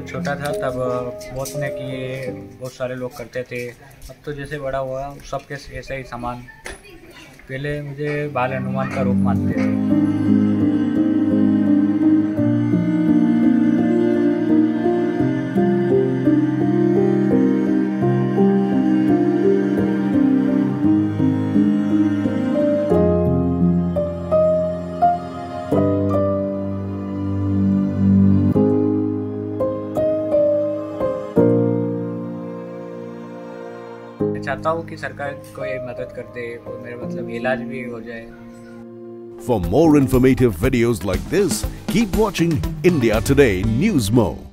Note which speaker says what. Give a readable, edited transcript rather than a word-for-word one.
Speaker 1: जब छोटा था तब बहुत ने किए, बहुत सारे लोग करते थे। अब तो जैसे बड़ा हुआ सबके ऐसे ही सामान। पहले मुझे बाल हनुमान का रूप मानते थे। मैं चाहता हूँ कि सरकार कोई मदद कर दे और मेरा मतलब इलाज भी हो जाए।
Speaker 2: For more informative videos like this, keep watching India Today News Mo.